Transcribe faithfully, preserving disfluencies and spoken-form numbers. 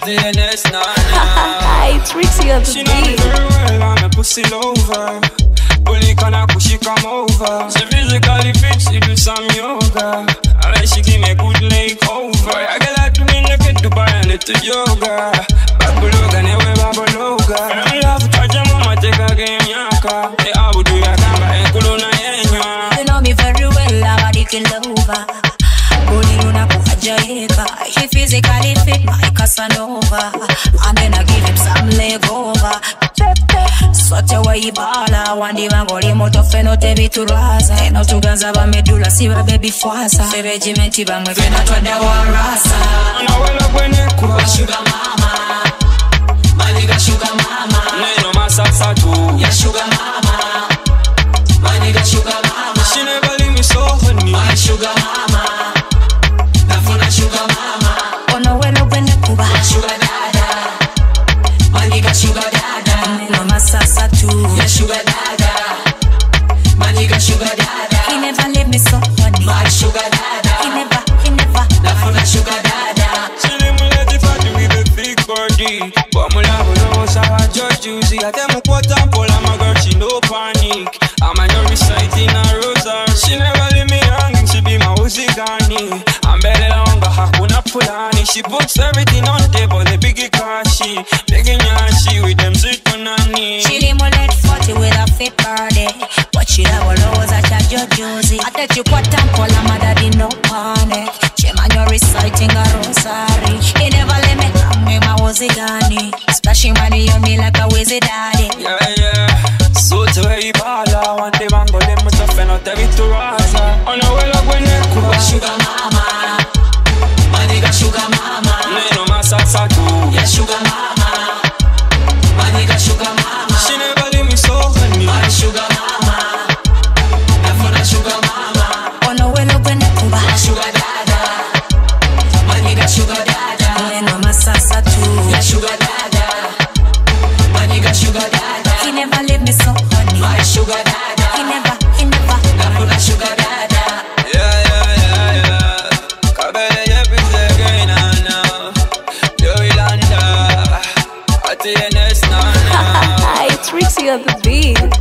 It's Trixie on the She know me very well, I'm a pussy lover. Bully kana pussy come over. She physically fit, she do some yoga. And then she give me a good leg over. I get like to me look at Dubai and little yoga. Babaloga, never babaloga. I love to touch your mama, take a game yaka. Hey, I would do ya gamba, and kuluna yenya. You know me very well, I'm a dick lover. Bully luna kuhajaika. He physically fit, my Casanova. And then I give him some leg over. Sote wa ibala wandi bangoli moto feno tebi turaza eno tuganza ba medula siba baby fwasa fe regiment bamwe fena twada warasa ana wala kwene kuba sugar mama maniga sugar mama neno masasa tu ya sugar mama maniga sugar mama she never leave me so honey my sugar mama nafuna sugar mama ono wala kwene kuba sugar dada maniga sugar dada neno masasa tu ya sugar dada maniga sugar dada he never leave me so honey my sugar dada he never he never nafuna sugar dada she let me let it party with a thick body but my love knows how I judge you see I tell me what I'm for my girl she no panic I'm a new reciting a rosa she never leave me hanging she be my uzigani I'm better longer hakuna pulani she puts everything on the table the biggie kashi begging yashi with them sweet punani she limonade forty with a fit body watch it out always I charge your juicy I take you quite time for my daddy no panic Chema you're reciting a rosary he never let me come with my uzigani splashing money on me like a wizzy daddy yeah yeah so to where you bala one day mango them must have feno tebi turaza on a well up when you kuba sugar mama maniga sugar mama neno masasa tu ya sugar mama maniga sugar mama she never leave me so honey my sugar mama nafuna sugar mama ono welo kwene kuba sugar dada maniga sugar dada neno masasa tu ya sugar dada maniga sugar dada he never leave me so honey my sugar dada he never he never nafuna sugar dada yeah yeah yeah yeah kabele Jpc Again now jowy landa at the next now Trixie on the beat.